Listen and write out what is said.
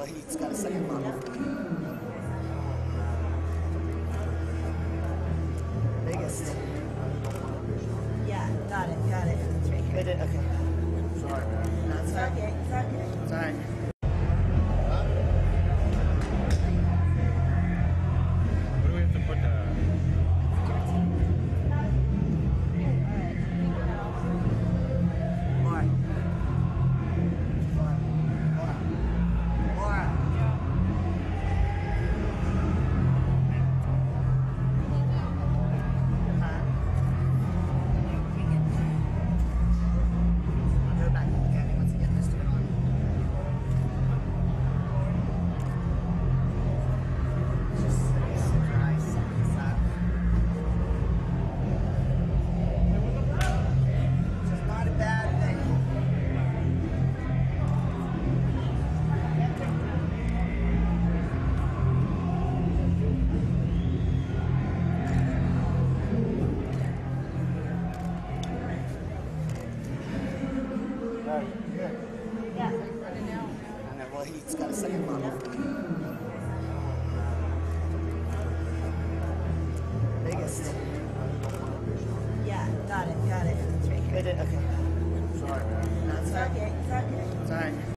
he's got a second model. Biggest. Yeah, got it. It's right here. They did, okay. Sorry, man. No, it's fine. It's okay. It's alright. Where do we have to put the... Yeah. And then, well, he's got a second model. Biggest. Yeah, got it. It's right here. They did, okay. Sorry, man. No, it's fine. It's okay. It's alright.